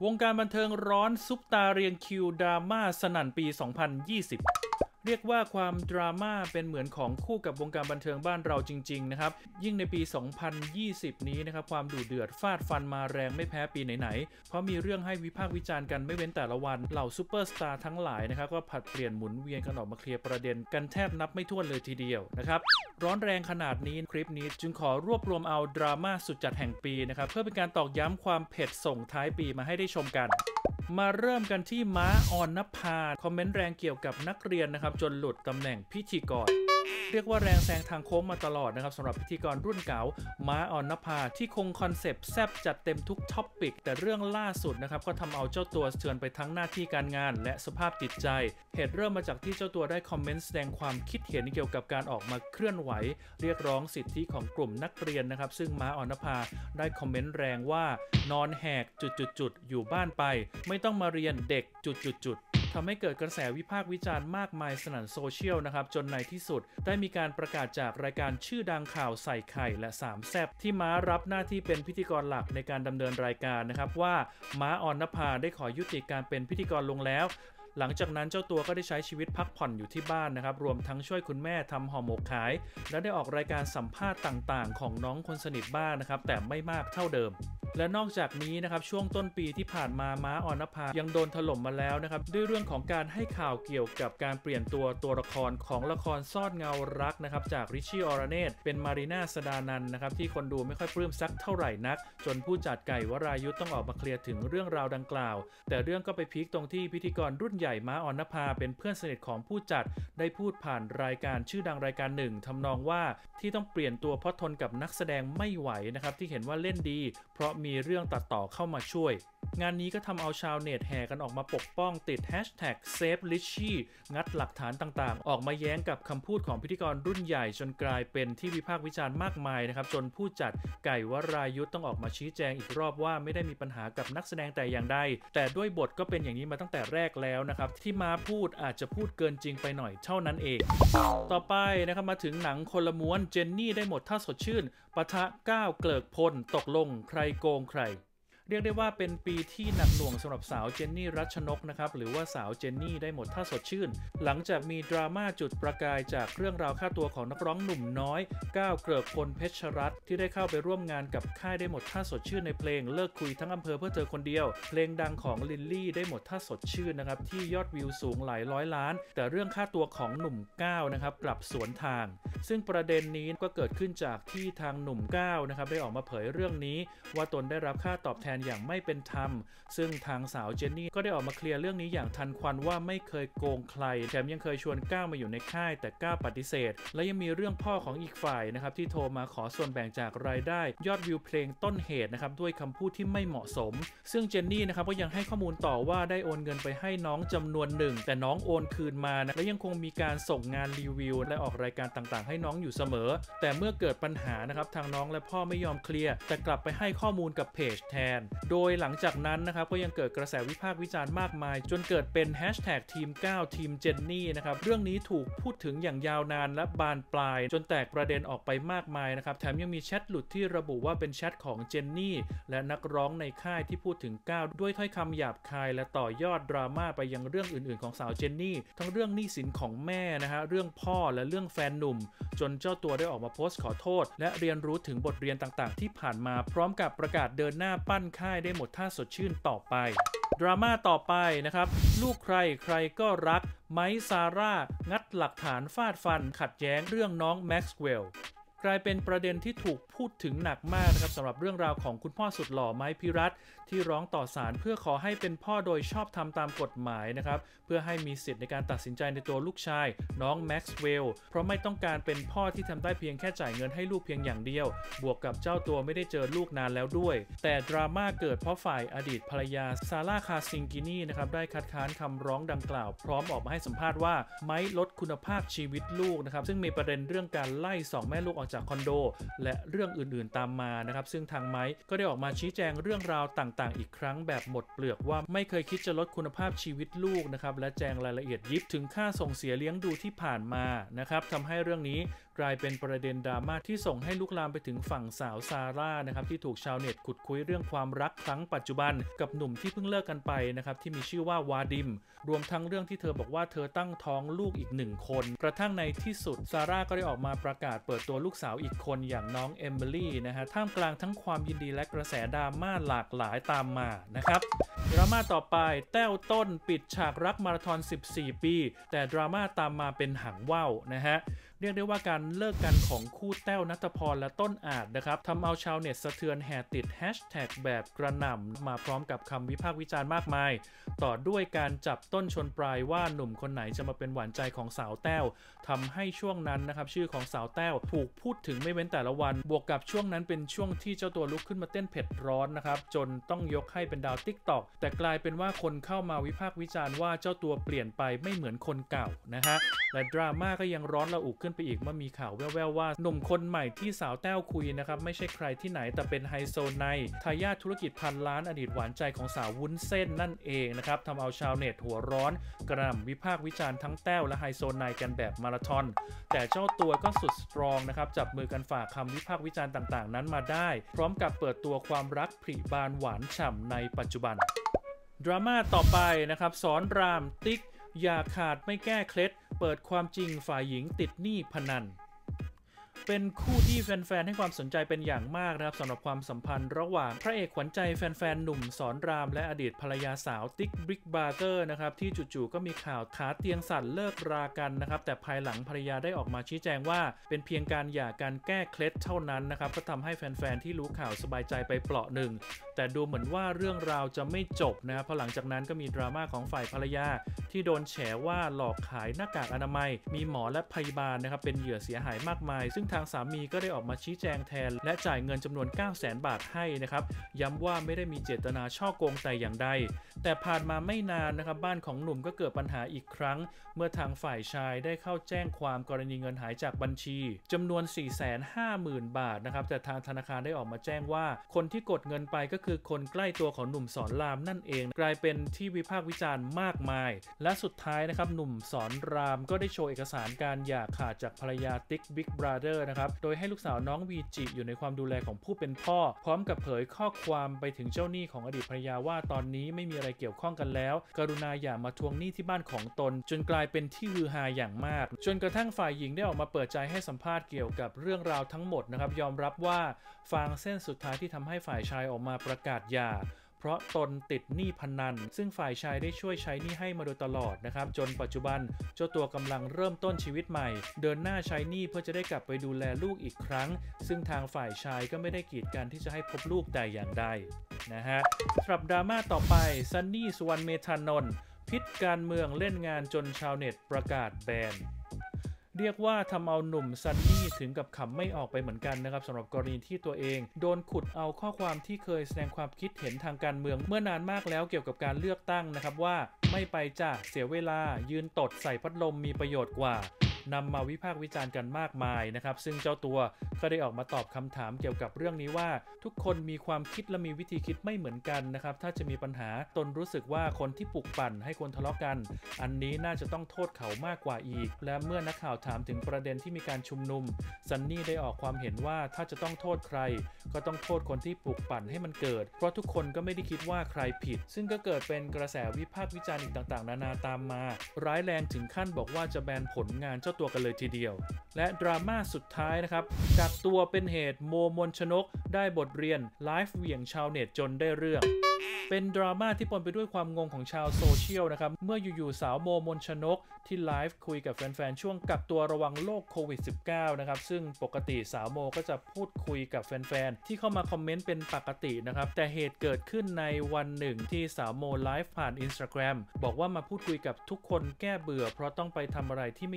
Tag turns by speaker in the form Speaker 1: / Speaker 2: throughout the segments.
Speaker 1: วงการบันเทิงร้อนซุปตาเรียงคิวดราม่าสนั่นปี 2020 เรียกว่าความดราม่าเป็นเหมือนของคู่กับวงการบันเทิงบ้านเราจริงๆนะครับยิ่งในปี 2020 นี้นะครับความดุเดือดฟาดฟันมาแรงไม่แพ้ปีไหนๆเพราะมีเรื่องให้วิพากษ์วิจารณ์กันไม่เว้นแต่ละวันเหล่าซูเปอร์สตาร์ทั้งหลายนะครับก็ผัดเปลี่ยนหมุนเวียนกันออกมาเคลียร์ประเด็นกันแทบนับไม่ถ้วนเลยทีเดียวนะครับร้อนแรงขนาดนี้คลิปนี้จึงขอรวบรวมเอาดราม่าสุดจัดแห่งปีนะครับเพื่อเป็นการตอกย้ำความเผ็ดส่งท้ายปีมาให้ได้ชมกันมาเริ่มกันที่ม้าออนภาคอมเมนต์แรงเกี่ยวกับนักเรียนนะครับจนหลุดตำแหน่งพิธีกรเรียกว่าแรงแซงทางโค้งมาตลอดนะครับสำหรับพิธีกรรุ่นเก่าม้าออนภาที่คงคอนเซปต์แซบจัดเต็มทุกท็อปปิกแต่เรื่องล่าสุดนะครับก็ทำเอาเจ้าตัวเชือนไปทั้งหน้าที่การงานและสภาพจิตใจเหตุเริ่มมาจากที่เจ้าตัวได้คอมเมนต์แสดงความคิดเห็นเกี่ยวกับการออกมาเคลื่อนไหวเรียกร้องสิทธิของกลุ่มนักเรียนนะครับซึ่งม้าออนภาได้คอมเมนต์แรงว่านอนแหกจุดอยู่บ้านไปไม่ต้องมาเรียนเด็กจุดทำให้เกิดกระแสวิพากษ์วิจารณ์มากมายสนั่นโซเชียลนะครับจนในที่สุดได้มีการประกาศจากรายการชื่อดังข่าวใส่ไข่และ3แซ่บที่ม้ารับหน้าที่เป็นพิธีกรหลักในการดำเนินรายการนะครับว่าม้าออนภาได้ขอยุติการเป็นพิธีกรลงแล้วหลังจากนั้นเจ้าตัวก็ได้ใช้ชีวิตพักผ่อนอยู่ที่บ้านนะครับรวมทั้งช่วยคุณแม่ทำห่อหมกขายและได้ออกรายการสัมภาษณ์ต่างๆของน้องคนสนิทบ้างนะครับแต่ไม่มากเท่าเดิมและนอกจากนี้นะครับช่วงต้นปีที่ผ่านมาม้าออนภายังโดนถล่มมาแล้วนะครับด้วยเรื่องของการให้ข่าวเกี่ยวกับการเปลี่ยนตัวละครของละครซ่อนเงารักนะครับจากริชชี่อรเนตเป็นมารีนาสดานันนะครับที่คนดูไม่ค่อยปลื้มสักเท่าไหร่นักจนผู้จัดไก่วรายุทธ์ต้องออกมาเคลียร์ถึงเรื่องราวดังกล่าวแต่เรื่องก็ไปพีคตรงที่พิธีกรรุ่นใหญ่ม้าออนภาเป็นเพื่อนสนิทของผู้จัดได้พูดผ่านรายการชื่อดังรายการหนึ่งทำนองว่าที่ต้องเปลี่ยนตัวเพราะทนกับนักแสดงไม่ไหวนะครับที่เห็นว่าเล่นดีเพราะมีเรื่องตัดต่อเข้ามาช่วยงานนี้ก็ทำเอาชาวเน็ตแห่กันออกมาปกป้องติด #SaveRichie งัดหลักฐานต่างๆออกมาแย้งกับคำพูดของพิธีกรรุ่นใหญ่จนกลายเป็นที่วิพากษ์วิจารณ์มากมายนะครับจนผู้จัดไก่วรายุทธ์ต้องออกมาชี้แจงอีกรอบว่าไม่ได้มีปัญหากับนักแสดงแต่อย่างใดแต่ด้วยบทก็เป็นอย่างนี้มาตั้งแต่แรกแล้วนะครับที่มาพูดอาจจะพูดเกินจริงไปหน่อยเท่านั้นเองต่อไปนะครับมาถึงหนังคนละม้วนเจนนี่ได้หมดท่าสดชื่นปะทะก้าวเกลิกพลตกลงใครโกงใครเรียกได้ว่าเป็นปีที่หนักหน่วงสำหรับสาวเจนนี่รัชนกนะครับหรือว่าสาวเจนนี่ได้หมดท่าสดชื่นหลังจากมีดราม่าจุดประกายจากเรื่องราวค่าตัวของนักร้องหนุ่มน้อยก้าวเกริกพลเพชรรัตน์ที่ได้เข้าไปร่วมงานกับค่ายได้หมดท่าสดชื่นในเพลงเลิกคุยทั้งอำเภอเพื่อเธอคนเดียวเพลงดังของลิลลี่ได้หมดท่าสดชื่นนะครับที่ยอดวิวสูงหลายร้อยล้านแต่เรื่องค่าตัวของหนุ่มก้าวนะครับกลับสวนทางซึ่งประเด็นนี้ก็เกิดขึ้นจากที่ทางหนุ่มก้าวนะครับได้ออกมาเผยเรื่องนี้ว่าตนได้รับค่าตอบแทนอย่างไม่เป็นธรรมซึ่งทางสาวเจนนี่ก็ได้ออกมาเคลียร์เรื่องนี้อย่างทันควันว่าไม่เคยโกงใครแถมยังเคยชวนก้าวมาอยู่ในค่ายแต่ก้าวปฏิเสธและยังมีเรื่องพ่อของอีกฝ่ายนะครับที่โทรมาขอส่วนแบ่งจากรายได้ยอดวิวเพลงต้นเหตุนะครับด้วยคำพูดที่ไม่เหมาะสมซึ่งเจนนี่นะครับก็ยังให้ข้อมูลต่อว่าได้โอนเงินไปให้น้องจำนวนหนึ่งแต่น้องโอนคืนมานะและยังคงมีการส่งงานรีวิวและออกรายการต่างๆให้น้องอยู่เสมอแต่เมื่อเกิดปัญหานะครับทางน้องและพ่อไม่ยอมเคลียร์แต่กลับไปให้ข้อมูลกับเพจแทนโดยหลังจากนั้นนะครับก็ยังเกิดกระแสวิพากษ์วิจารณ์มากมายจนเกิดเป็นทีม9ทีมเจนนี่นะครับเรื่องนี้ถูกพูดถึงอย่างยาวนานและบานปลายจนแตกประเด็นออกไปมากมายนะครับแถมยังมีแชทหลุดที่ระบุว่าเป็นแชทของเจนนี่และนักร้องในค่ายที่พูดถึงก้าวด้วยถ้อยคำหยาบคายและต่อยอดดราม่าไปยังเรื่องอื่นๆของสาวเจนนี่ทั้งเรื่องหนี้สินของแม่นะฮะเรื่องพ่อและเรื่องแฟนหนุ่มจนเจ้าตัวได้ออกมาโพสต์ขอโทษและเรียนรู้ถึงบทเรียนต่างๆที่ผ่านมาพร้อมกับประกาศเดินหน้าปั้นค่ายได้หมดท่าสดชื่นต่อไปดราม่าต่อไปนะครับลูกใครใครก็รักไมค์ซาร่างัดหลักฐานฟาดฟันขัดแย้งเรื่องน้องแม็กซ์เวลล์กลายเป็นประเด็นที่ถูกพูดถึงหนักมากนะครับสำหรับเรื่องราวของคุณพ่อสุดหล่อไมค์พิรัตน์ที่ร้องต่อศาลเพื่อขอให้เป็นพ่อโดยชอบธรรมตามกฎหมายนะครับเพื่อให้มีสิทธิ์ในการตัดสินใจในตัวลูกชายน้องแม็กซ์เวลล์เพราะไม่ต้องการเป็นพ่อที่ทำได้เพียงแค่จ่ายเงินให้ลูกเพียงอย่างเดียวบวกกับเจ้าตัวไม่ได้เจอลูกนานแล้วด้วยแต่ดราม่าเกิดเพราะฝ่ายอดีตภรรยาซาร่าคาซิงกินีนะครับได้คัดค้านคำร้องดังกล่าวพร้อมออกมาให้สัมภาษณ์ว่าไมค์ลดคุณภาพชีวิตลูกนะครับซึ่งมีประเด็นเรื่องการไล่2แม่ลูกออกจากจากคอนโดและเรื่องอื่นๆตามมานะครับซึ่งทางไมค์ก็ได้ออกมาชี้แจงเรื่องราวต่างๆอีกครั้งแบบหมดเปลือกว่าไม่เคยคิดจะลดคุณภาพชีวิตลูกนะครับและแจงรายละเอียดยิบถึงค่าส่งเสียเลี้ยงดูที่ผ่านมานะครับทำให้เรื่องนี้กลายเป็นประเด็นดราม่าที่ส่งให้ลุกลามไปถึงฝั่งสาวซาร่านะครับที่ถูกชาวเน็ตขุดคุยเรื่องความรักครั้งปัจจุบันกับหนุ่มที่เพิ่งเลิกกันไปนะครับที่มีชื่อว่าวาดิมรวมทั้งเรื่องที่เธอบอกว่าเธอตั้งท้องลูกอีก1 คนกระทั่งในที่สุดซาร่าก็ได้ออกมาประกาศเปิดตัวลูกสาวอีกคนอย่างน้องเอมิลี่นะฮะท่ามกลางทั้งความยินดีและกระแสดราม่าหลากหลายตามมานะครับดราม่าต่อไปแต้วต้นปิดฉากรักมาราธอน14 ปีแต่ดราม่าตามมาเป็นหางว่าวนะฮะเรียกได้ว่าการเลิกกันของคู่แต้วณัฐพรและต้นอาจนะครับทำเอาชาวเน็ตสะเทือนแห่ติดแฮชแท็กแบบกระหน่ำมาพร้อมกับคำวิพากษ์วิจารณ์มากมายต่อด้วยการจับต้นชนปลายว่าหนุ่มคนไหนจะมาเป็นหวานใจของสาวแต้วทำให้ช่วงนั้นนะครับชื่อของสาวแต้วถูกพูดถึงไม่เว้นแต่ละวันบวกกับช่วงนั้นเป็นช่วงที่เจ้าตัวลุกขึ้นมาเต้นเผ็ดร้อนนะครับจนต้องยกให้เป็นดาว TikTok แต่กลายเป็นว่าคนเข้ามาวิพากษ์วิจารณ์ว่าเจ้าตัวเปลี่ยนไปไม่เหมือนคนเก่านะฮะและดราม่าก็ยังร้อนระอุขึ้นไปอีกเมื่อมีข่าวแว่วๆว่าหนุ่มคนใหม่ที่สาวแต้วคุยนะครับไม่ใช่ใครที่ไหนแต่เป็นไฮโซไนทายาทธุรกิจพันล้านอดีตหวานใจของสาววุ้นเส้นนั่นเองนะครับทำเอาชาวเน็ตหัวร้อนกระหน่ำวิพากษ์วิจารณ์ทั้งแต้วและไฮโซไนกันแบบมาราธอนแต่เจ้าตัวก็สุดสตรองนะครับจับมือกันฝ่าคำวิพากษ์วิจารณ์ต่างๆนั้นมาได้พร้อมกับเปิดตัวความรักผลิบานหวานฉ่ำในปัจจุบันดราม่าต่อไปนะครับสอนรามติ๊กอย่าขาดไม่แก้เคล็ดเปิดความจริงฝ่ายหญิงติดหนี้พนันเป็นคู่ที่แฟนๆให้ความสนใจเป็นอย่างมากนะครับสำหรับความสัมพันธ์ระหว่างพระเอกขวัญใจแฟนๆหนุ่มสอนรามและอดีตภรรยาสาวติ๊กบิ๊กบราเตอร์นะครับที่จู่ๆก็มีข่าวขาเตียงสั่นเลิกรากันนะครับแต่ภายหลังภรรยาได้ออกมาชี้แจงว่าเป็นเพียงการหย่ากันแก้เคล็ดเท่านั้นนะครับก็ทำให้แฟนๆที่รู้ข่าวสบายใจไปเปราะหนึ่งแต่ดูเหมือนว่าเรื่องราวจะไม่จบนะเพราะหลังจากนั้นก็มีดราม่าของฝ่ายภรรยาที่โดนแฉว่าหลอกขายหน้ากากอนามัยมีหมอและพยาบาลนะครับเป็นเหยื่อเสียหายมากมายซึ่งทางสามีก็ได้ออกมาชี้แจงแทนและจ่ายเงินจำนวน 900,000 บาทให้นะครับย้ำว่าไม่ได้มีเจตนาฉ้อโกงแต่อย่างใดแต่ผ่านมาไม่นานนะครับบ้านของหนุ่มก็เกิดปัญหาอีกครั้งเมื่อทางฝ่ายชายได้เข้าแจ้งความกรณีเงินหายจากบัญชีจำนวน 450,000 บาทนะครับแต่ทางธนาคารได้ออกมาแจ้งว่าคนที่กดเงินไปก็คือคนใกล้ตัวของหนุ่มสอนรามนั่นเองกลายเป็นที่วิพากษ์วิจารณ์มากมายและสุดท้ายนะครับหนุ่มสอนรามก็ได้โชว์เอกสารการหย่าขาดจากภรรยาติ๊กบิ๊กบราเธอร์นะครับโดยให้ลูกสาวน้องวีจิอยู่ในความดูแลของผู้เป็นพ่อพร้อมกับเผยข้อความไปถึงเจ้าหนี้ของอดีตภรรยาว่าตอนนี้ไม่มีอะไรเกี่ยวข้องกันแล้วกรุณาอย่ามาทวงหนี้ที่บ้านของตนจนกลายเป็นที่ฮือฮาอย่างมากจนกระทั่งฝ่ายหญิงได้ออกมาเปิดใจให้สัมภาษณ์เกี่ยวกับเรื่องราวทั้งหมดนะครับยอมรับว่าฟางเส้นสุดท้ายที่ทำให้ฝ่ายชายออกมาประกาศหย่าเพราะตนติดหนี้พนันซึ่งฝ่ายชายได้ช่วยใช้หนี้ให้มาโดยตลอดนะครับจนปัจจุบันเจ้าตัวกำลังเริ่มต้นชีวิตใหม่เดินหน้าใช้หนี้เพื่อจะได้กลับไปดูแลลูกอีกครั้งซึ่งทางฝ่ายชายก็ไม่ได้กีดกันที่จะให้พบลูกแต่อย่างใดนะฮะสำหรับดราม่าต่อไปซันนี่สุวรรณเมธานนท์พิษการเมืองเล่นงานจนชาวเน็ตประกาศแบนเรียกว่าทำเอาหนุ่มซันนี่ถึงกับขำไม่ออกไปเหมือนกันนะครับสำหรับกรณีที่ตัวเองโดนขุดเอาข้อความที่เคยแสดงความคิดเห็นทางการเมืองเมื่อนานมากแล้วเกี่ยวกับการเลือกตั้งนะครับว่าไม่ไปจ้ะเสียเวลายืนตดใส่พัดลมมีประโยชน์กว่านำมาวิพากษ์วิจารณ์กันมากมายนะครับซึ่งเจ้าตัวก็ได้ออกมาตอบคำถามเกี่ยวกับเรื่องนี้ว่าทุกคนมีความคิดและมีวิธีคิดไม่เหมือนกันนะครับถ้าจะมีปัญหาตนรู้สึกว่าคนที่ปลุกปั่นให้คนทะเลาะกันอันนี้น่าจะต้องโทษเขามากกว่าอีกและเมื่อนักข่าวถามถึงประเด็นที่มีการชุมนุมซันนี่ได้ออกความเห็นว่าถ้าจะต้องโทษใครก็ต้องโทษคนที่ปลุกปั่นให้มันเกิดเพราะทุกคนก็ไม่ได้คิดว่าใครผิดซึ่งก็เกิดเป็นกระแสวิพากษ์วิจารณ์อีกต่างๆนานาตามมาร้ายแรงถึงขั้นบอกว่าจะแบนผลงานเจ้าตัวกันเลยทีเดียวและดราม่าสุดท้ายนะครับจากตัวเป็นเหตุโมมนชนกได้บทเรียนไลฟ์เหวี่ยงชาวเน็ตจนได้เรื่องเป็นดราม่าที่ปนไปด้วยความงงของชาวโซเชียลนะครับเมื่ออยู่ๆสาวโมมนชนกที่ไลฟ์คุยกับแฟนๆช่วงกักตัวระวังโรคโควิด -19 นะครับซึ่งปกติสาวโมก็จะพูดคุยกับแฟนๆที่เข้ามาคอมเมนต์เป็นปกตินะครับแต่เหตุเกิดขึ้นในวันหนึ่งที่สาวโมไลฟ์ผ่าน Instagram บอกว่ามาพูดคุยกับทุกคนแก้เบื่อเพราะต้องไปทำอะไรที่ไม่อยากทำ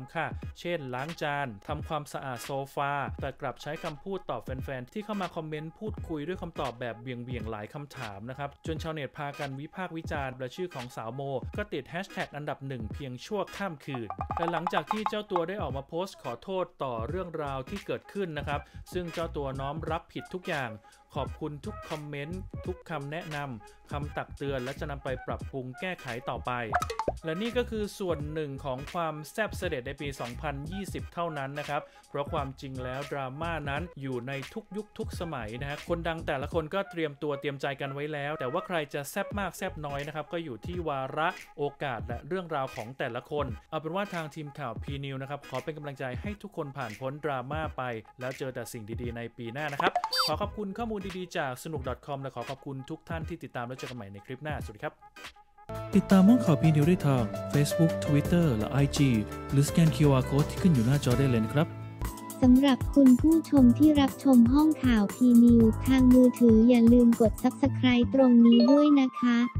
Speaker 1: ค่ะเช่นล้างจานทำความสะอาดโซฟาแต่กลับใช้คำพูดตอบแฟนๆที่เข้ามาคอมเมนต์พูดคุยด้วยคำตอบแบบเบี่ยงๆหลายคำถามนะครับจนชาวเน็ตพากันวิพากษ์วิจารณ์และชื่อของสาวโมก็ติดแฮชแท็กอันดับหนึ่งเพียงชั่วข้ามคืนแต่หลังจากที่เจ้าตัวได้ออกมาโพสต์ขอโทษต่อเรื่องราวที่เกิดขึ้นนะครับซึ่งเจ้าตัวน้อมรับผิดทุกอย่างขอบคุณทุกคอมเมนต์ทุกคำแนะนำคำตักเตือนและจะนำไปปรับปรุงแก้ไขต่อไปและนี่ก็คือส่วนหนึ่งของความแซ่บเสด็จในปี 2020 เท่านั้นนะครับเพราะความจริงแล้วดราม่านั้นอยู่ในทุกยุคทุกสมัยนะฮะคนดังแต่ละคนก็เตรียมตัวเตรียมใจกันไว้แล้วแต่ว่าใครจะแซ่บมากแซ่บน้อยนะครับก็อยู่ที่วาระโอกาสและเรื่องราวของแต่ละคนเอาเป็นว่าทางทีมข่าว P-News นะครับขอเป็นกำลังใจให้ทุกคนผ่านพ้นดราม่าไปแล้วเจอแต่สิ่งดีๆในปีหน้านะครับขอขอบคุณข้อมูลดีๆจากสนุก .com และขอขอบคุณทุกท่านที่ติดตามและเจอกันใหม่ในคลิปหน้าสวัสดีครับติดตามห้องข่าว P-News ได้ทาง Facebook Twitter และ IG หรือสแกน QR Code ที่ขึ้นอยู่หน้าจอได้เลยนะครับ
Speaker 2: สำหรับคุณผู้ชมที่รับชมห้องข่าว P-News ทางมือถืออย่าลืมกด Subscribe ตรงนี้ด้วยนะคะ